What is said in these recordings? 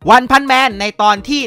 วันพันแมนในตอนที่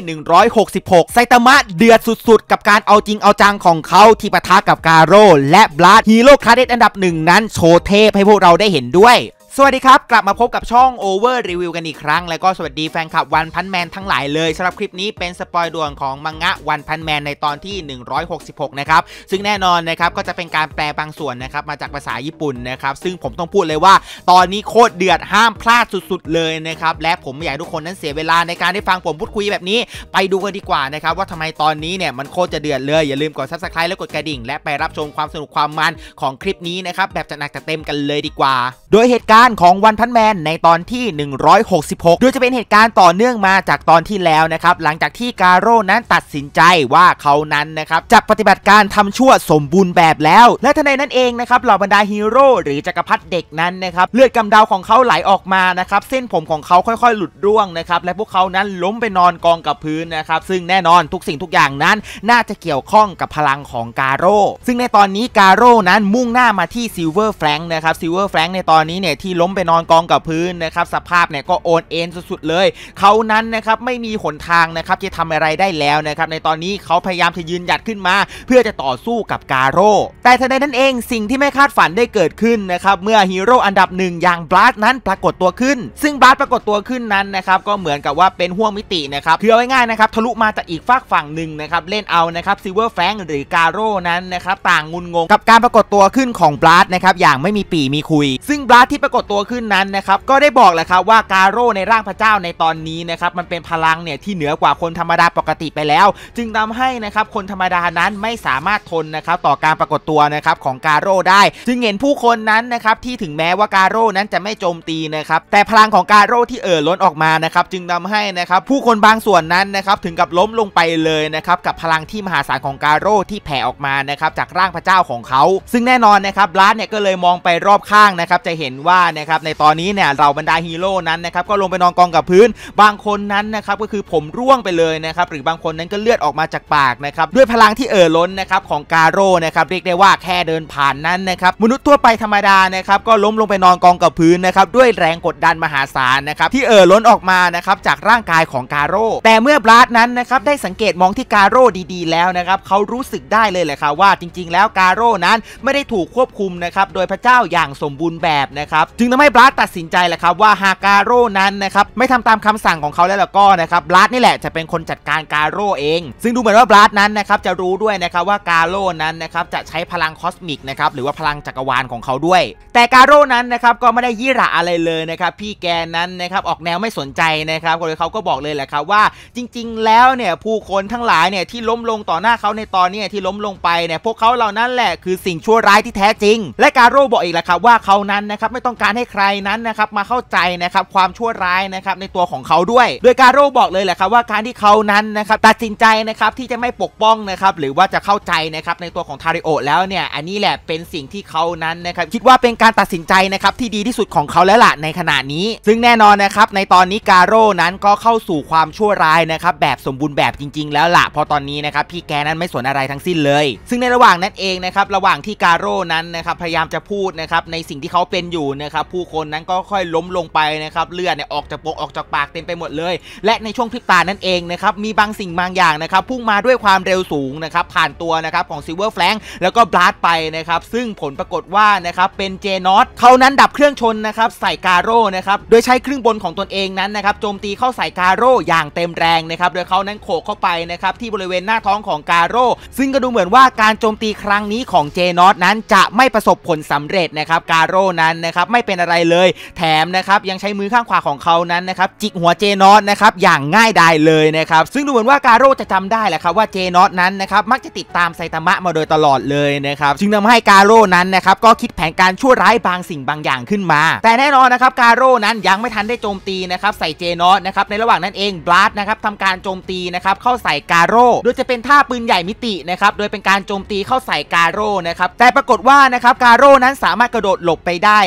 166ไซตามะเดือดสุดๆกับการเอาจริงเอาจังของเขาที่ปะทะกับกาโร่และบลัดฮีโร่คาเดตอันดับหนึ่งนั้นโชว์เทพให้พวกเราได้เห็นด้วยสวัสดีครับกลับมาพบกับช่อง Over Review กันอีกครั้งแล้วก็สวัสดีแฟนคลับวันพันแมนทั้งหลายเลยสำหรับคลิปนี้เป็นสปอยด่วนของมังงะวันพันแมนในตอนที่166นะครับซึ่งแน่นอนนะครับก็จะเป็นการแปลบางส่วนนะครับมาจากภาษาญี่ปุ่นนะครับซึ่งผมต้องพูดเลยว่าตอนนี้โคตรเดือดห้ามพลาดสุดๆเลยนะครับและผมไม่อยากให้ทุกคนนั้นเสียเวลาในการได้ฟังผมพูดคุยแบบนี้ไปดูกันดีกว่านะครับว่าทำไมตอนนี้เนี่ยมันโคตรจะเดือดเลยอย่าลืมกด Subscribe และกดกระดิ่งและไปรับชมความสนุกความมันของคลิปนี้นะครับแบบจัดหนักจัดเต็มกันเลยดีกว่าโดยเหตุการณ์ของวันพันแมนในตอนที่166โดยจะเป็นเหตุการณ์ต่อเนื่องมาจากตอนที่แล้วนะครับหลังจากที่กาโร่นั้นตัดสินใจว่าเขานั้นนะครับจะปฏิบัติการทำชั่วสมบูรณ์แบบแล้วและทันใดนั้นเองนะครับเหล่าบรรดาฮีโร่หรือจักรพรรดิเด็กนั้นนะครับเลือดกำเดาของเขาไหลออกมานะครับเส้นผมของเขาค่อยๆหลุดร่วงนะครับและพวกเขานั้นล้มไปนอนกองกับพื้นนะครับซึ่งแน่นอนทุกสิ่งทุกอย่างนั้นน่าจะเกี่ยวข้องกับพลังของกาโร่ซึ่งในตอนนี้กาโร่นั้นมุ่งหน้ามาที่ซิลเวอร์แฟรงค์นะครับซิลเวอร์แฟรงค์ในตอนนี้เนี่ยที่ล้มไปนอนกองกับพื้นนะครับสภาพเนี่ยก็โอนเอ็นสุดๆเลยเขานั้นนะครับไม่มีหนทางนะครับจะทำอะไรได้แล้วนะครับในตอนนี้เขาพยายามจะยืนหยัดขึ้นมาเพื่อจะต่อสู้กับกาโร่แต่ทันใดนั้นเองสิ่งที่ไม่คาดฝันได้เกิดขึ้นนะครับเมื่อฮีโร่อันดับหนึ่งอย่างบลัดนั้นปรากฏตัวขึ้นซึ่งบลัดปรากฏตัวขึ้นนั้นนะครับก็เหมือนกับว่าเป็นห้วงมิตินะครับคือเอาง่ายๆนะครับทะลุมาจากอีกฝากฝั่งหนึ่งนะครับเล่นเอานะครับซิลเวอร์แฟรงค์หรือกาโร่นั้นนะครับต่างงุนงงกับการปรากฏตัวขึ้นของบลัดนะครับอย่างไม่มีปี่มีคุยซึ่งบลัดที่ปรากฏตัวขึ้นนั้นนะครับก็ได้บอกแหละครับว่ากาโร่ในร่างพระเจ้าในตอนนี้นะครับมันเป็นพลังเนี่ยที่เหนือกว่าคนธรรมดาปกติไปแล้วจึงทำให้นะครับคนธรรมดานั้นไม่สามารถทนนะครับต่อการปรากฏตัวนะครับของกาโร่ได้จึงเห็นผู้คนนั้นนะครับที่ถึงแม้ว่ากาโร่นั้นจะไม่โจมตีนะครับแต่พลังของกาโร่ที่ล้นออกมานะครับจึงทำให้นะครับผู้คนบางส่วนนั้นนะครับถึงกับล้มลงไปเลยนะครับกับพลังที่มหาศาลของกาโร่ที่แผ่ออกมานะครับจากร่างพระเจ้าของเขาซึ่งแน่นอนนะครับบลัดเนี่ยก็เลยมองไปรอบข้างนะครับจะเห็นว่านะครับในตอนนี้เนี่ยเราบรรดาฮีโร่นั้นนะครับก็ลงไปนอนกองกับพื้นบางคนนั้นนะครับก็คือผมร่วงไปเลยนะครับหรือบางคนนั้นก็เลือดออกมาจากปากนะครับด้วยพลังที่ล้นนะครับของกาโร่นะครับเรียกได้ว่าแค่เดินผ่านนั้นนะครับมนุษย์ทั่วไปธรรมดานะครับก็ล้มลงไปนอนกองกับพื้นนะครับด้วยแรงกดดันมหาศาลนะครับที่ล้นออกมานะครับจากร่างกายของกาโร่แต่เมื่อบลัดนั้นนะครับได้สังเกตมองที่กาโร่ดีๆแล้วนะครับเขารู้สึกได้เลยแหละครับว่าจริงๆแล้วกาโร่นั้นไม่ได้ถูกควบคุมนะครับโดยพระเจ้าอย่างสมบูรณ์แบบนะครับจึงทำให้บลัดตัดสินใจแหละครับว่าหากกาโร่นั้นนะครับไม่ทำตามคำสั่งของเขาแล้วก็นะครับบลัดนี่แหละจะเป็นคนจัดการกาโร่เองซึ่งดูเหมือนว่าบลัดนั้นนะครับจะรู้ด้วยนะครับว่ากาโร่นั้นนะครับจะใช้พลังคอสมิกนะครับหรือว่าพลังจักรวาลของเขาด้วยแต่กาโร่นั้นนะครับก็ไม่ได้ยี่หร่าอะไรเลยนะครับพี่แกนั้นนะครับออกแนวไม่สนใจนะครับเลยเขาก็บอกเลยแหละครับว่าจริงๆแล้วเนี่ยผู้คนทั้งหลายเนี่ยที่ล้มลงต่อหน้าเขาในตอนนี้ที่ล้มลงไปเนี่ยพวกเขาเหล่านั้นแหละคือสิ่งชั่วร้ายที่แท้จริงและกาโร่บอกอีกแหละครับว่าเขานั้นนะครับไม่ต้องการให้ใครนั้นนะครับมาเข้าใจนะครับความชั่วร้ายนะครับในตัวของเขาด้วยโดยกาโร่บอกเลยแหละครับว่าการที่เขานั้นนะครับตัดสินใจนะครับที่จะไม่ปกป้องนะครับหรือว่าจะเข้าใจนะครับในตัวของทาริโอแล้วเนี่ยอันนี้แหละเป็นสิ่งที่เขานั้นนะครับคิดว่าเป็นการตัดสินใจนะครับที่ดีที่สุดของเขาแล้วล่ะในขณะนี้ซึ่งแน่นอนนะครับในตอนนี้กาโร่นั้นก็เข้าสู่ความชั่วร้ายนะครับแบบสมบูรณ์แบบจริงๆแล้วล่ะพอตอนนี้นะครับพี่แกนั้นไม่สนอะไรทั้งสิ้นเลยซึ่งในระหว่างนั้นเองนะครับระหว่างที่กาโร่นั้นนะครับพยายามจะพูดนะครับในสิ่งที่เขาเป็นอยู่นะครับผู้คนนั้นก็ค่อยล้มลงไปนะครับเลือดเนี่ยออกจากปากเต็มไปหมดเลยและในช่วงพริบตานั่นเองนะครับมีบางสิ่งบางอย่างนะครับพุ่งมาด้วยความเร็วสูงนะครับผ่านตัวนะครับของซิลเวอร์แฟรงค์แล้วก็บลัดไปนะครับซึ่งผลปรากฏว่านะครับเป็นเจนอตเขานั้นดับเครื่องชนนะครับใส่กาโร่นะครับโดยใช้ครึ่งบนของตนเองนั้นนะครับโจมตีเข้าใส่กาโร่อย่างเต็มแรงนะครับโดยเขานั้นโขกเข้าไปนะครับที่บริเวณหน้าท้องของกาโร่ซึ่งก็ดูเหมือนว่าการโจมตีครั้งนี้ของเจนอตนั้นจะไม่ประสบผลสำเร็จนะครับกาโร่นั้นนะครับไม่เป็นอะไรเลยแถมนะครับยังใช้มือข้างขวาของเขานั้นนะครับจิกหัวเจนอตนะครับอย่างง่ายดายเลยนะครับซึ่งดูเหมือนว่ากาโร่จะจำได้แหละครับว่าเจนอตนั้นนะครับมักจะติดตามไซตามะมาโดยตลอดเลยนะครับจึงทำให้กาโร่นั้นนะครับก็คิดแผนการชั่วร้ายบางสิ่งบางอย่างขึ้นมาแต่แน่นอนนะครับกาโร่นั้นยังไม่ทันได้โจมตีนะครับใส่เจนอตนะครับในระหว่างนั้นเองบลัดนะครับทำการโจมตีนะครับเข้าใส่กาโร่โดยจะเป็นท่าปืนใหญ่มิตินะครับโดยเป็นการโจมตีเข้าใส่กาโร่นะครับแต่ปรากฏว่านะครับกาโร่นั้นสามารถกระโดดหลบไปได้นะครับแต่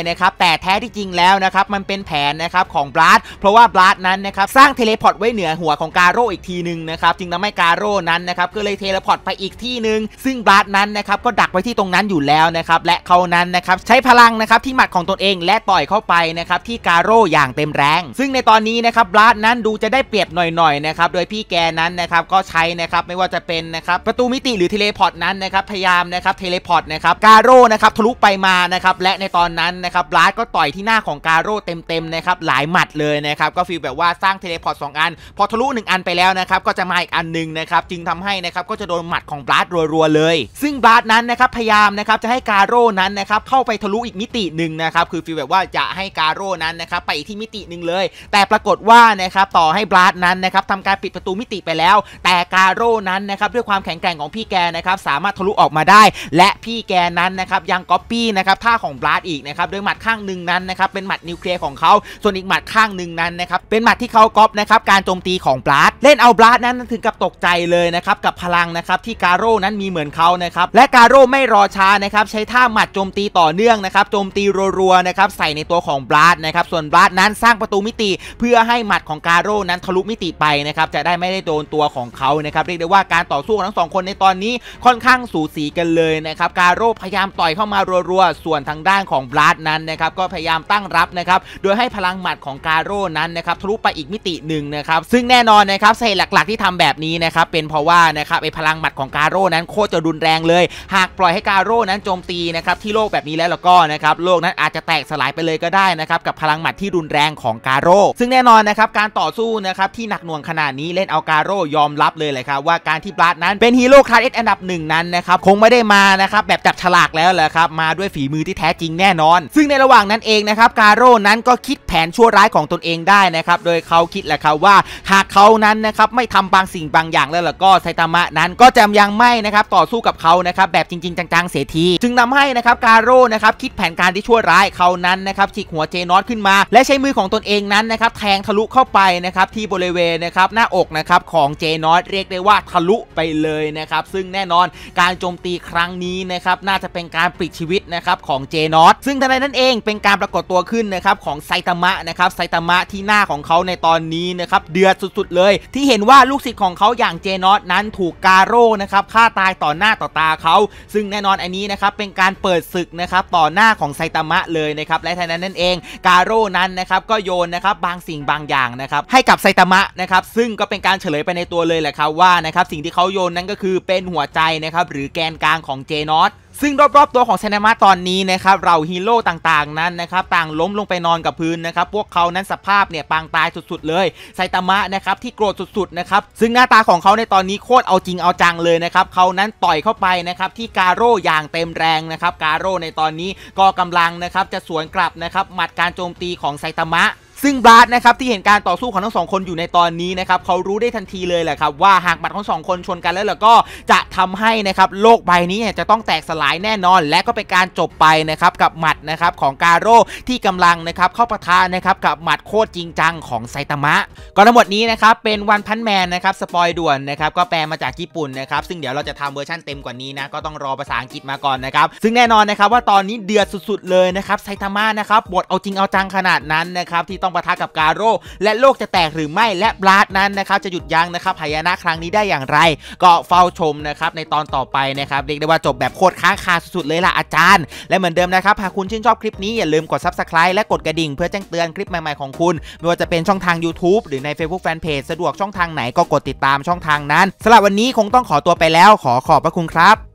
แต่แท้ที่จริงแล้วนะครับมันเป็นแผนนะครับของบลัดเพราะว่าบลัดนั้นนะครับสร้างเทเลพอร์ตไว้เหนือหัวของกาโร่อีกทีนึงนะครับจึงทำให้กาโร่นั้นนะครับก็เลยเทเลพอร์ตไปอีกที่นึงซึ่งบลัดนั้นนะครับก็ดักไว้ที่ตรงนั้นอยู่แล้วนะครับและเขานั้นนะครับใช้พลังนะครับที่หมัดของตนเองและต่อยเข้าไปนะครับที่กาโร่อย่างเต็มแรงซึ่งในตอนนี้นะครับบลัดนั้นดูจะได้เปรียบหน่อยๆนะครับโดยพี่แกนั้นนะครับก็ใช้นะครับไม่ว่าจะเป็นนะครับประตูมิติหรือเทเลพอร์ตนั้นนะครับพยายามนะครับเทเลพอร์ตนะครับกาโร่นะครับทะลุไปมานะครับและในตอนนั้นนะครับบลัดก็ต่อยที่หน้าของกาโร่เต็มๆนะครับหลายหมัดเลยนะครับก็ฟีลแบบว่าสร้างเทเลพอร์ต2อันพอทะลุ1อันไปแล้วนะครับก็จะมาอีกอันนึงนะครับจึงทำให้นะครับก็จะโดนหมัดของบลัดรัวๆเลยซึ่งบลัดนั้นนะครับพยายามนะครับจะให้กาโร่นั้นนะครับเข้าไปทะลุอีกมิติหนึ่งนะครับคือฟีลแบบว่าจะให้กาโร่นั้นนะครับไปอีกที่มิติหนึ่งเลยแต่ปรากฏว่านะครับต่อให้บลัดนั้นนะครับทำการปิดประตูมิติไปแล้วแต่กาโร่นั้นนะครับด้วยความแข็งแกร่งของพี่แกนะครับสามารถทะลุออกมาได้และพี่แกนั้นนะครับยังก๊อปปี้นะครับท่าของบลัดอีกนะครับโดยหมัดข้างหนึ่งนั้นนะครับเป็นหมัดนิวเคลียร์ของเขาส่วนอีกหมัดข้างหนึ่งนั้นนะครับเป็นหมัดที่เขาก๊อปนะครับการโจมตีของบลัดเล่นเอาบลัดนั้นถึงกับตกใจเลยนะครับกับพลังนะครับที่กาโร่นั้นมีเหมือนเขานะครับและกาโร่ไม่รอช้านะครับใช้ท่าหมัดโจมตีต่อเนื่องนะครับโจมตีรัวๆนะครับใส่ในตัวของบลัดนะครับส่วนบลัดนั้นสร้างประตูมิติเพื่อให้หมัดของกาโร่นั้นทะลุมิติไปนะครับจะได้ไม่ได้โดนตัวของเขานะครับเรียกได้ว่าการต่อสู้ของทั้ง2คนในตอนนี้ค่อนข้างสูสีกันเลยนะครับกาโร่พยายามต่อยเข้ามารัวๆส่วนทางด้านของบลัดนั้นนะครับก็พยายามตั้งรับนะครับโดยให้พลังหมัดของกาโร่นั้นนะครับทะลุไปอีกมิติหนึ่งนะครับซึ่งแน่นอนนะครับสาเหตุหลักๆที่ทำแบบนี้นะครับเป็นเพราะว่านะครับไอ้พลังหมัดของกาโร่นั้นโคตรจะรุนแรงเลยหากปล่อยให้กาโร่นั้นโจมตีนะครับที่โลกแบบนี้แล้วก็นะครับโลกนั้นอาจจะแตกสลายไปเลยก็ได้นะครับกับพลังหมัดที่รุนแรงของกาโร่ซึ่งแน่นอนนะครับการต่อสู้นะครับที่หนักหน่วงขนาดนี้เล่นเอากาโร่ยอมรับเลยเลยครับว่าการที่บลัดนั้นเป็นฮีโร่คลาส S อันดับ1นั้นนะครับคงไม่ได้มานะครับแบบจับฉลากแล้วแหละครับมาด้วยฝีมือที่แท้จริงแน่นอนซึ่งในระหว่างนั้นเองนะครับกาโร่นั้นก็คิดแผนชั่วร้ายของตนเองได้นะครับโดยเขาคิดแหละครับว่าหากเขานั้นนะครับไม่ทำบางสิ่งบางอย่างแล้วก็ไซตามะนั้นก็จะยังไม่นะครับต่อสู้กับเขานะครับแบบจริงๆจังๆเสียทีจึงทำให้นะครับกาโร่นะครับคิดแผนการที่ชั่วร้ายเขานั้นนะครับฉีกหัวเจนอตขึ้นมาและใช้มือของตนเองนั้นนะครับแทงทะลุเข้าไปนะครับที่บริเวณนะครับหน้าอกนะครับของเจนอตเรียกได้ว่าทะลุไปเลยนะครับซึ่งแน่นอนการโจมตีครั้งนี้นะครับน่าจะเป็นการปลิดชีวิตนะครับของเจนอตซึ่งทันใดนั้นเองเป็นการปรากฏตัวขึ้นนะครับของไซตามะนะครับไซตามะที่หน้าของเขาในตอนนี้นะครับเดือดสุดๆเลยที่เห็นว่าลูกศิษย์ของเขาอย่างเจนอตนั้นถูกกาโร่นะครับฆ่าตายต่อหน้าต่อตาเขาซึ่งแน่นอนอันนี้นะครับเป็นการเปิดศึกนะครับต่อหน้าของไซตามะเลยนะครับและทันใดนั้นเองกาโร่นั้นนะครับก็โยนนะครับบางสิ่งบางอย่างนะครับให้กับไซตามะนะครับซึ่งก็เป็นการเฉลยไปในตัวเลยแหละครับว่านะครับสิ่งที่เขาโยนนั้นก็คือเป็นหัวใจนะครับหรือแกนกลางของเจนอตซึ่งรอบๆตัวของไซตามะตอนนี้นะครับเราฮีโร่ต่างๆนั้นนะครับต่างล้มลงไปนอนกับพื้นนะครับพวกเขานั้นสภาพเนี่ยปางตายสุดๆเลยไซตามะนะครับที่โกรธสุดๆนะครับซึ่งหน้าตาของเขาในตอนนี้โคตรเอาจริงเอาจังเลยนะครับเขานั้นต่อยเข้าไปนะครับที่กาโร่อย่างเต็มแรงนะครับกาโร่ในตอนนี้ก็กำลังนะครับจะสวนกลับนะครับหมัดการโจมตีของไซตามะซึ่งบลัดนะครับที่เห็นการต่อสู้ของทั้ง2คนอยู่ในตอนนี้นะครับเขารู้ได้ทันทีเลยแหละครับว่าหากหมัดของ2คนชนกันแล้วก็จะทำให้นะครับโลกใบนี้จะต้องแตกสลายแน่นอนและก็เป็นการจบไปนะครับกับหมัดนะครับของกาโร่ที่กำลังนะครับเข้าปะทะนะครับกับหมัดโคตรจริงจังของไซตามะก็ทั้งหมดนี้นะครับเป็นวันพันแมนนะครับสปอยด่วนนะครับก็แปลมาจากญี่ปุ่นนะครับซึ่งเดี๋ยวเราจะทำเวอร์ชันเต็มกว่านี้นะก็ต้องรอภาษาอังกฤษมาก่อนนะครับซึ่งแน่นอนนะครับว่าตอนนี้เดือดสุดๆเลยนะครับไซตามะนะครับบทเอาจริงเอาจังขนาดนั้นนะครับที่ต้องปะทะกับกาโร่และโลกจะแตกหรือไม่และบลัดนั้นนะครับจะหยุดยั้งนะครับหายนะครั้งนี้ได้อย่างไรก็เฝ้าชมนะครับในตอนต่อไปนะครับเรียกได้ว่าจบแบบโคตรค้างคาสุดๆเลยล่ะอาจารย์และเหมือนเดิมนะครับหากคุณชื่นชอบคลิปนี้อย่าลืมกด Subscribe และกดกระดิ่งเพื่อแจ้งเตือนคลิปใหม่ๆของคุณไม่ว่าจะเป็นช่องทาง YouTube หรือใน Facebook Fanpage สะดวกช่องทางไหนก็กดติดตามช่องทางนั้นสำหรับวันนี้คงต้องขอตัวไปแล้วขอบพระคุณครับ